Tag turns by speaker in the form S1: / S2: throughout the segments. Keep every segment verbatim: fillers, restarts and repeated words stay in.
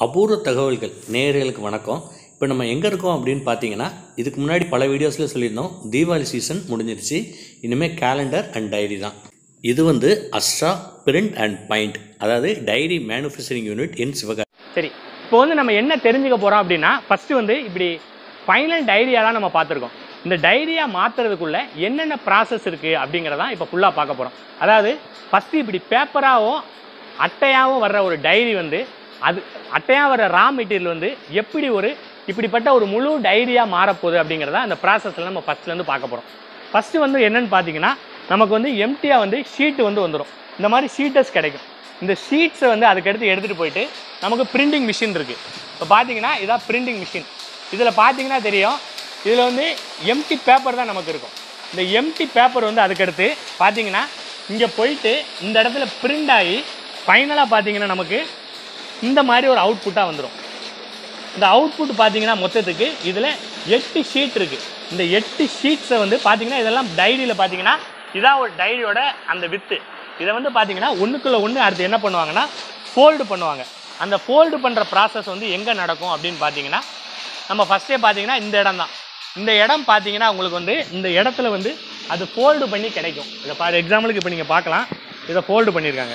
S1: அபூர்வ தகவல்கள் நேயர்களுக்கு வணக்கம். இப்போ நம்ம எங்கே இருக்கோம் அப்படின்னு பார்த்தீங்கன்னா, இதுக்கு முன்னாடி பல வீடியோஸில் சொல்லியிருந்தோம், தீபாவளி சீசன் முடிஞ்சிருச்சு. இனிமேல் கேலண்டர் அண்ட் டைரி தான். இது வந்து அஸ்ட்ரா பிரிண்ட் அண்ட் பெயிண்ட், அதாவது diary manufacturing unit in Sivakasi.
S2: சரி, இப்போ வந்து நம்ம என்ன தெரிஞ்சுக்க போகிறோம் அப்படின்னா, ஃபஸ்ட்டு வந்து இப்படி ஃபைனல் டைரியாலாம் நம்ம பார்த்துருக்கோம். இந்த டைரியாக மாற்றுறதுக்குள்ள என்னென்ன ப்ராசஸ் இருக்குது அப்படிங்கிறதான் இப்போ ஃபுல்லாக பார்க்க போகிறோம். அதாவது ஃபஸ்ட்டு இப்படி பேப்பராகவும் அட்டையாகவும் வர்ற ஒரு டைரி வந்து, அது அட்டையாக வர ரா மெட்டீரியல் வந்து எப்படி ஒரு இப்படிப்பட்ட ஒரு முழு டைரியாக மாறப்போகுது அப்படிங்கிறத அந்த ப்ராசஸில் நம்ம ஃபஸ்ட்லேருந்து பார்க்க போகிறோம். ஃபஸ்ட்டு வந்து என்னென்னு பார்த்தீங்கன்னா, நமக்கு வந்து எம்டியாக வந்து ஷீட்டு வந்து வந்துடும். இந்த மாதிரி ஷீட்டஸ் கிடைக்கும். இந்த ஷீட்ஸை வந்து அதுக்கடுத்து எடுத்துகிட்டு போயிட்டு நமக்கு பிரிண்டிங் மிஷின் இருக்குது. இப்போ பார்த்தீங்கன்னா இதான் பிரிண்டிங் மிஷின். இதில் பார்த்தீங்கன்னா தெரியும், இதில் வந்து எம்டி பேப்பர் தான் நமக்கு இருக்கும். இந்த எம்டி பேப்பர் வந்து அதுக்கடுத்து பார்த்தீங்கன்னா இங்கே போயிட்டு இந்த இடத்துல பிரிண்ட் ஆகி ஃபைனலாக பார்த்தீங்கன்னா நமக்கு இந்த மாதிரி ஒரு அவுட்புட்டாக வந்துடும். இந்த அவுட்புட் பார்த்தீங்கன்னா மொத்தத்துக்கு இதில் எட்டு ஷீட் இருக்குது. இந்த எட்டு ஷீட்ஸை வந்து பார்த்தீங்கன்னா இதெல்லாம் டைரியில் பார்த்தீங்கன்னா இதான் ஒரு டைரியோட அந்த வித்து. இதை வந்து பார்த்தீங்கன்னா ஒன்றுக்குள்ளே ஒன்று அடுத்து என்ன பண்ணுவாங்கன்னா ஃபோல்டு பண்ணுவாங்க. அந்த ஃபோல்டு பண்ணுற ப்ராசஸ் வந்து எங்கே நடக்கும் அப்படின்னு பார்த்தீங்கன்னா, நம்ம ஃபஸ்ட்டே பார்த்தீங்கன்னா இந்த இடம் தான். இந்த இடம் பார்த்தீங்கன்னா உங்களுக்கு வந்து இந்த இடத்துல வந்து அது ஃபோல்டு பண்ணி கிடைக்கும். இதை ஃபார் எக்ஸாம்பிளுக்கு இப்போ நீங்கள் பார்க்கலாம், இதை ஃபோல்டு பண்ணியிருக்காங்க.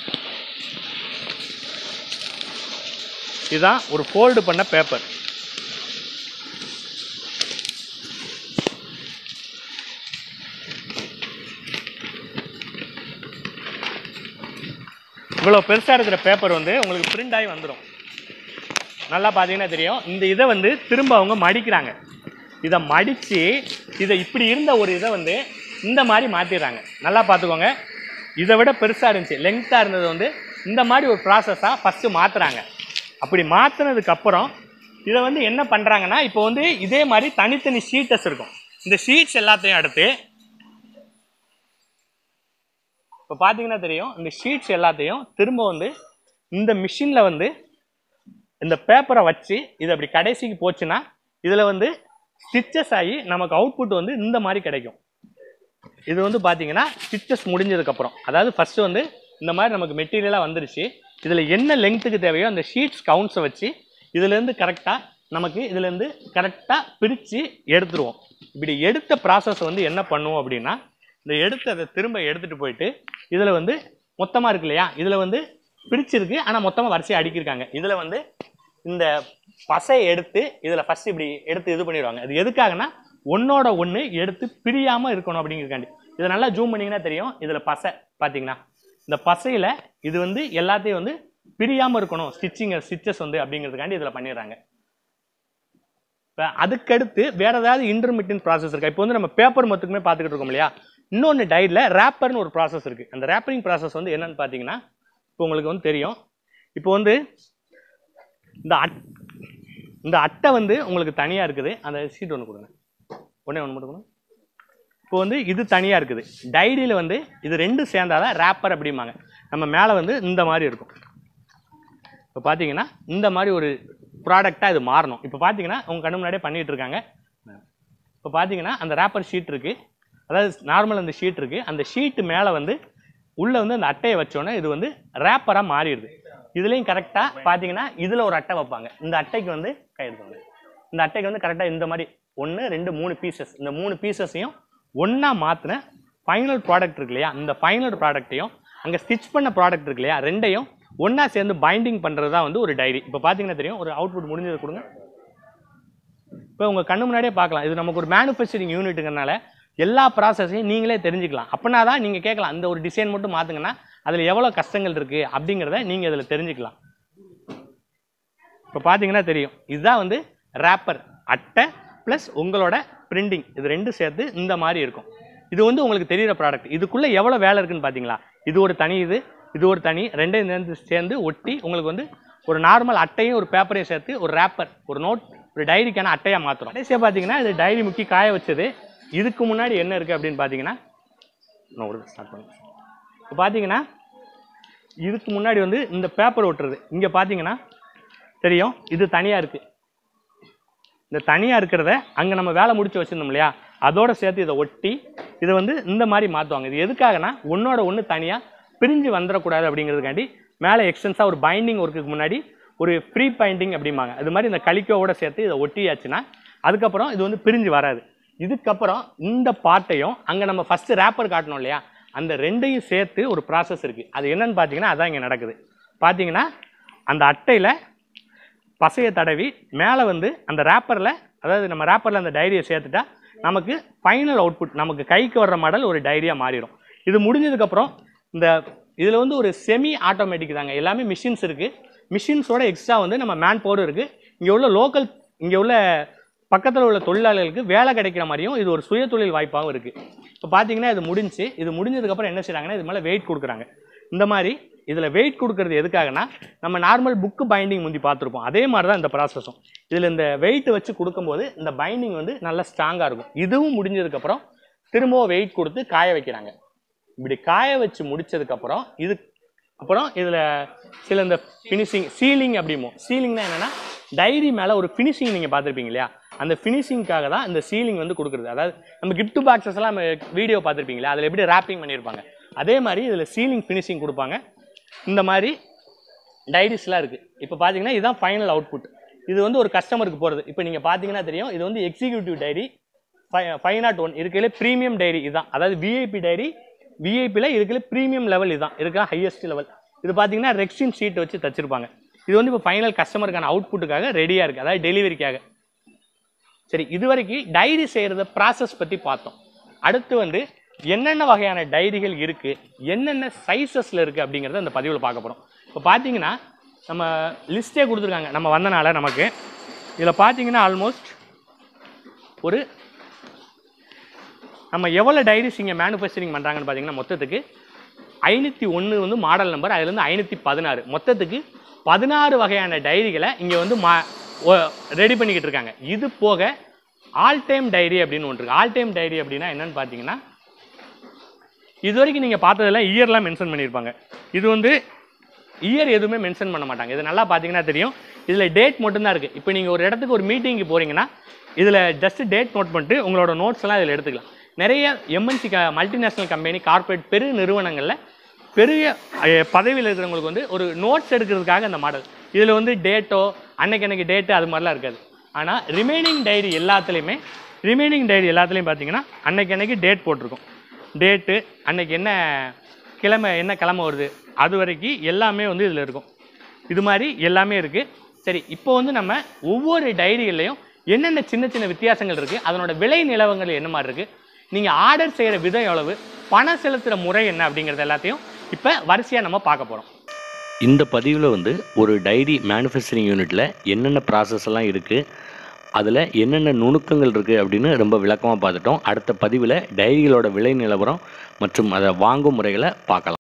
S2: இதுதான் ஒரு ஃபோல்டு பண்ண பேப்பர். இவ்வளோ பெருசாக இருக்கிற பேப்பர் வந்து உங்களுக்கு பிரிண்ட் ஆகி வந்துடும். நல்லா பார்த்தீங்கன்னா தெரியும். இந்த இதை வந்து திரும்ப அவங்க மடிக்கிறாங்க. இதை மடித்து இதை இப்படி இருந்த ஒரு இதை வந்து இந்த மாதிரி மாற்றிடுறாங்க. நல்லா பார்த்துக்கோங்க, இதை விட பெருசாக இருந்துச்சு, லெங்க்த்தாக இருந்தது வந்து இந்த மாதிரி ஒரு ப்ராசஸாக ஃபஸ்ட்டு மாற்றுறாங்க. அப்படி மாற்றினதுக்கப்புறம் இதை வந்து என்ன பண்ணுறாங்கன்னா, இப்போ வந்து இதே மாதிரி தனித்தனி ஷீட்டஸ் இருக்கும். இந்த ஷீட்ஸ் எல்லாத்தையும் அடுத்து இப்போ பார்த்தீங்கன்னா தெரியும், இந்த ஷீட்ஸ் எல்லாத்தையும் திரும்ப வந்து இந்த மிஷினில் வந்து இந்த பேப்பரை வச்சு இது அப்படி கடைசிக்கு போச்சுன்னா இதில் வந்து ஸ்டிச்சஸ் ஆகி நமக்கு அவுட்புட் வந்து இந்த மாதிரி கிடைக்கும். இது வந்து பார்த்தீங்கன்னா ஸ்டிச்சஸ் முடிஞ்சதுக்கப்புறம், அதாவது ஃபஸ்ட்டு வந்து இந்த மாதிரி நமக்கு மெட்டீரியலாக வந்துருச்சு. இதில் என்ன லெங்க்த்துக்கு தேவையோ அந்த ஷீட்ஸ் கவுண்ட்ஸை வச்சு இதுலேருந்து கரெக்டாக நமக்கு இதுலேருந்து கரெக்டாக பிரித்து எடுத்துருவோம். இப்படி எடுத்த ப்ராசஸ் வந்து என்ன பண்ணுவோம் அப்படின்னா, இந்த எடுத்து அதை திரும்ப எடுத்துகிட்டு போயிட்டு இதில் வந்து மொத்தமாக இருக்கு இல்லையா, இதில் வந்து பிரிச்சிருக்கு, ஆனால் மொத்தமாக வரிசையாக அடுக்கியிருக்காங்க. இதில் வந்து இந்த பசையை எடுத்து இதில் ஃபஸ்ட்டு இப்படி எடுத்து இது பண்ணிடுவாங்க. அது எதுக்காகனா ஒன்றோட ஒன்று எடுத்து பிரியாமல் இருக்கணும் அப்படிங்கிறக்காண்டி. இதை நல்லா ஜூம் பண்ணிங்கன்னா தெரியும், இதில் பசை பார்த்தீங்கன்னா இந்த பசையில் இது வந்து எல்லாத்தையும் வந்து பிரியாமல் இருக்கணும், ஸ்டிச்சிங் ஸ்டிச்சஸ் வந்து அப்படிங்கிறதுக்காண்டி இதில் பண்ணிடுறாங்க. இப்போ அதுக்கடுத்து வேறு ஏதாவது இன்டர்மீடியன்ட் ப்ராசஸ் இருக்கா? இப்போ வந்து நம்ம பேப்பர் மொத்தமே பார்த்துக்கிட்டு இருக்கோம் இல்லையா, இன்னொன்று டைரியில் ரேப்பர்னு ஒரு ப்ராசஸ் இருக்குது. அந்த ரேப்பரிங் ப்ராசஸ் வந்து என்னென்னு பார்த்தீங்கன்னா, இப்போ உங்களுக்கு வந்து தெரியும், இப்போ வந்து இந்த அட் இந்த அட்டை வந்து உங்களுக்கு தனியாக இருக்குது. அந்த ஷீட் ஒன்று கொடுங்க, ஒன்றே ஒன்று மட்டும் கொடுங்க. இப்போ வந்து இது தனியாக இருக்குது. டைரியில் வந்து இது ரெண்டும் சேர்ந்தாதான் ரேப்பர் அப்படிம்பாங்க. நம்ம மேலே வந்து இந்த மாதிரி இருக்கும். இப்போ பார்த்தீங்கன்னா இந்த மாதிரி ஒரு ப்ராடக்டாக இது மாறணும். இப்போ பார்த்தீங்கன்னா உங்கள் கண்ணு முன்னாடியே பண்ணிகிட்டு இருக்காங்க. இப்போ பார்த்தீங்கன்னா அந்த ரேப்பர் ஷீட் இருக்குது, அதாவது நார்மல் அந்த ஷீட் இருக்குது. அந்த ஷீட்டு மேலே வந்து உள்ளே வந்து அந்த அட்டையை வச்சோன்னே இது வந்து ரேப்பராக மாறிடுது. இதுலேயும் கரெக்டாக பார்த்தீங்கன்னா இதில் ஒரு அட்டை வைப்பாங்க. இந்த அட்டைக்கு வந்து கை எடுத்துவாங்க. இந்த அட்டைக்கு வந்து கரெக்டாக இந்த மாதிரி ஒன்று ரெண்டு மூணு பீசஸ், இந்த மூணு பீசஸையும் ஒன்றா மாற்றின ஃபைனல் ப்ராடக்ட் இருக்கு இல்லையா, இந்த ஃபைனல் ப்ராடக்ட்டையும் அங்கே ஸ்டிச் பண்ண ப்ராடக்ட் இருக்கு இல்லையா, ரெண்டையும் ஒன்றா சேர்ந்து பைண்டிங் பண்ணுறது தான் வந்து ஒரு டைரி. இப்போ பார்த்தீங்கன்னா தெரியும், ஒரு அவுட்புட் முடிஞ்சது கொடுங்க. இப்போ உங்கள் கண்ணு முன்னாடியே பார்க்கலாம், இது நமக்கு ஒரு மேனுஃபேக்சரிங் யூனிட்டுங்கிறனால எல்லா ப்ராசஸையும் நீங்களே தெரிஞ்சுக்கலாம். அப்படின்னா தான் நீங்கள் கேட்கலாம், அந்த ஒரு டிசைன் மட்டும் மாற்றுங்கன்னா அதில் எவ்வளோ கஷ்டங்கள் இருக்குது அப்படிங்கிறத நீங்கள் அதில் தெரிஞ்சுக்கலாம். இப்போ பார்த்தீங்கன்னா தெரியும், இதுதான் வந்து ரேப்பர் அட்டை ப்ளஸ் உங்களோட பிரிண்டிங், இது ரெண்டும் சேர்த்து இந்த மாதிரி இருக்கும். இது வந்து உங்களுக்கு தெரிகிற ப்ராடக்ட். இதுக்குள்ளே எவ்வளோ வேலை இருக்குதுன்னு பார்த்தீங்களா, இது ஒரு தனி, இது இது ஒரு தனி, ரெண்டையும் சேர்ந்து சேர்ந்து ஒட்டி உங்களுக்கு வந்து ஒரு நார்மல் அட்டையும் ஒரு பேப்பரையும் சேர்த்து ஒரு ரேப்பர், ஒரு நோட், ஒரு டைரிக்கான அட்டையாக மாற்றுறோம். கடைசியாக பார்த்தீங்கன்னா இது டைரி முக்கி காய வச்சது. இதுக்கு முன்னாடி என்ன இருக்குது அப்படின்னு பார்த்தீங்கன்னா, நான் ஒரு ஸ்டார்ட் பண்ணுறேன். இப்போ பார்த்தீங்கன்னா இதுக்கு முன்னாடி வந்து இந்த பேப்பர் ஒட்டுறது. இங்கே பார்த்தீங்கன்னா தெரியும், இது தனியாக இருக்குது. இந்த தனியாக இருக்கிறத அங்கே நம்ம வேலை முடிச்சு வச்சுருந்தோம் இல்லையா, அதோடு சேர்த்து இதை ஒட்டி இதை வந்து இந்த மாதிரி மாற்றுவாங்க. இது எதுக்காகனா ஒன்றோட ஒன்று தனியாக பிரிஞ்சு வந்துடக்கூடாது அப்படிங்கிறதுக்காண்டி மேலே எக்ஸ்டென்ஸாக ஒரு பைண்டிங் ஒர்க்குக்கு முன்னாடி ஒரு ஃப்ரீ பாயிண்டிங் அப்படிம்பாங்க. அது மாதிரி இந்த கலிக்கோவோட சேர்த்து இதை ஒட்டியாச்சுன்னா அதுக்கப்புறம் இது வந்து பிரிஞ்சு வராது. இதுக்கப்புறம் இந்த பாட்டையும் அங்கே நம்ம ஃபஸ்ட்டு ரேப்பர் காட்டணும் இல்லையா, அந்த ரெண்டையும் சேர்த்து ஒரு ப்ராசஸ் இருக்குது. அது என்னன்னு பார்த்தீங்கன்னா அதான் இங்கே நடக்குது. பார்த்தீங்கன்னா அந்த அட்டையில் பசையை தடவி மேலே வந்து அந்த ரேப்பரில், அதாவது நம்ம ரேப்பரில் அந்த டைரியை சேர்த்துட்டா நமக்கு ஃபைனல் அவுட்புட் நமக்கு கைக்கு வர்ற மாடல் ஒரு டைரியாக மாறிடும். இது முடிஞ்சதுக்கப்புறம் இந்த இதில் வந்து ஒரு செமி ஆட்டோமேட்டிக் தாங்க, எல்லாமே மிஷின்ஸ் இருக்குது. மிஷின்ஸோட எக்ஸ்ட்ரா வந்து நம்ம மேன் பவர் இருக்குது. இங்கே உள்ள லோக்கல் இங்கே உள்ள பக்கத்தில் உள்ள தொழிலாளர்களுக்கு வேலை கிடைக்கிற மாதிரியும் இது ஒரு சுய தொழில் வாய்ப்பாகவும் இருக்குது. இப்போ பார்த்தீங்கன்னா இது முடிஞ்சு இது முடிஞ்சதுக்கப்புறம் என்ன செய்கிறாங்கன்னா இது மேலே வெயிட் கொடுக்குறாங்க. இந்த மாதிரி இதில் வெயிட் கொடுக்கறது எதுக்காகனா, நம்ம நார்மல் புக்கு பைண்டிங் முந்தி பார்த்துருப்போம், அதே மாதிரி தான் இந்த ப்ராசஸும். இதில் இந்த வெயிட் வச்சு கொடுக்கும்போது இந்த பைண்டிங் வந்து நல்லா ஸ்ட்ராங்காக இருக்கும். இதுவும் முடிஞ்சதுக்கப்புறம் திரும்பவும் வெயிட் கொடுத்து காய வைக்கிறாங்க. இப்படி காய வச்சு முடிச்சதுக்கப்புறம் இது அப்புறம் இதில் சில இந்த ஃபினிஷிங் சீலிங் அப்படிமோ. சீலிங்னா என்னென்னா டைரி மேலே ஒரு ஃபினிஷிங் நீங்கள் பார்த்துருப்பீங்க இல்லையா, அந்த ஃபினிஷிங்காக தான் இந்த சீலிங் வந்து கொடுக்குறது. அதாவது நம்ம கிஃப்ட் பாக்ஸஸ் எல்லாம் நம்ம வீடியோ பார்த்துருப்பீங்களா, அதில் எப்படி ரேப்பிங் பண்ணியிருப்பாங்க, அதே மாதிரி இதில் சீலிங் ஃபினிஷிங் கொடுப்பாங்க. இந்த மாதிரி டைரிஸ்லாம் இருக்குது. இப்போ பார்த்தீங்கன்னா இதுதான் ஃபைனல் அவுட்புட். இது வந்து ஒரு கஸ்டமருக்கு போகிறது. இப்போ நீங்கள் பார்த்தீங்கன்னா தெரியும், இது வந்து எக்ஸிக்யூட்டிவ் டைரி ஃபை ஃபைவ் நாட் ஒன் இருக்கிற ப்ரீமியம் டைரி இதுதான். அதாவது விஐபி டைரி, விஐபியில் இருக்கிற ப்ரீமியம் லெவல் இதுதான், இருக்கிற ஹையஸ்ட் லெவல். இது பார்த்தீங்கன்னா ரெக்ஸின் ஷீட் வச்சு தச்சிருப்பாங்க. இது வந்து இப்போ ஃபைனல் கஸ்டமருக்கான அவுட்புட்டுக்காக ரெடியாக இருக்குது, அதாவது டெலிவரிக்காக. சரி, இது வரைக்கும் டைரி செய்கிறத ப்ராசஸ் பற்றி பார்த்தோம். அடுத்து வந்து என்னென்ன வகையான டைரிகள் இருக்குது, என்னென்ன சைஸஸில் இருக்குது அப்படிங்கிறத அந்த பதிவில் பார்க்க போகிறோம். இப்போ பார்த்தீங்கன்னா நம்ம லிஸ்ட்டே கொடுத்துருக்காங்க நம்ம வந்தனால நமக்கு. இதில் பார்த்தீங்கன்னா ஆல்மோஸ்ட் ஒரு நம்ம எவ்வளோ டைரிஸ் இங்கே மேனுஃபேக்சரிங் பண்ணுறாங்கன்னு பார்த்தீங்கன்னா மொத்தத்துக்கு ஐநூற்றி ஒன்று வந்து மாடல் நம்பர், அதுலேருந்து ஐநூற்றி பதினாறு, மொத்தத்துக்கு பதினாறு வகையான டைரிகளை இங்கே வந்து மா ரெடி பண்ணிக்கிட்டு இருக்காங்க. இது போக ஆல் டைம் டைரி அப்படின்னு ஒன்று இருக்குது. ஆல் டைம் டைரி அப்படின்னா என்னென்னு பார்த்தீங்கன்னா, இது வரைக்கும் நீங்கள் பார்த்ததெல்லாம் இயர்லாம் மென்ஷன் பண்ணியிருப்பாங்க. இது வந்து இயர் எதுவுமே மென்ஷன் பண்ண மாட்டாங்க. இது நல்லா பார்த்தீங்கன்னா தெரியும், இதில் டேட் மட்டும்தான் இருக்குது. இப்போ நீங்கள் ஒரு இடத்துக்கு ஒரு மீட்டிங்கு போகிறீங்கன்னா இதில் ஜஸ்ட் டேட் நோட் பண்ணிட்டு உங்களோட நோட்ஸ் எல்லாம் இதில் எடுத்துக்கலாம். நிறைய எம்என்சி க மல்டிநேஷ்னல் கம்பெனி, கார்பரேட் பெரிய நிறுவனங்களில் பெரிய பதவியில் இருக்கிறவங்களுக்கு வந்து ஒரு நோட்ஸ் எடுக்கிறதுக்காக இந்த மாடல். இதில் வந்து டேட்டோ அன்னைக்கு அன்னைக்கு டேட்டு அது மாதிரிலாம் இருக்காது. ஆனால் ரிமைனிங் டைரி எல்லாத்துலேயுமே ரிமைனிங் டைரி எல்லாத்துலேயும் பார்த்தீங்கன்னா அன்னைக்கு அன்னைக்கு டேட் போட்டிருக்கும். டேட்டு அன்னைக்கு என்ன கிழமை என்ன கிழமை வருது அது வரைக்கும் எல்லாமே வந்து இதில் இருக்கும். இது மாதிரி எல்லாமே இருக்குது. சரி, இப்போ வந்து நம்ம ஒவ்வொரு டைரிகள்லையும் என்னென்ன சின்ன சின்ன வித்தியாசங்கள் இருக்குது, அதனோட விலை நிலவங்கள் என்ன மாதிரி இருக்குது, நீங்கள் ஆர்டர் செய்கிற விதம் எவ்வளவு, பணம் செலுத்துகிற முறை என்ன அப்படிங்கிறது எல்லாத்தையும் இப்போ வரிசையாக நம்ம பார்க்க போகிறோம்.
S1: இந்த பதிவில் வந்து ஒரு டைரி மேனுஃபேக்சரிங் யூனிட்டில் என்னென்ன ப்ராசஸ் எல்லாம் இருக்குது, அதில் என்னென்ன நுணுக்கங்கள் இருக்குது அப்படின்னு ரொம்ப விளக்கமாக பார்த்துட்டோம். அடுத்த பதிவில் டைரிகளோட விலை நிலவரம் மற்றும் அதை வாங்கும் முறைகளை பார்க்கலாம்.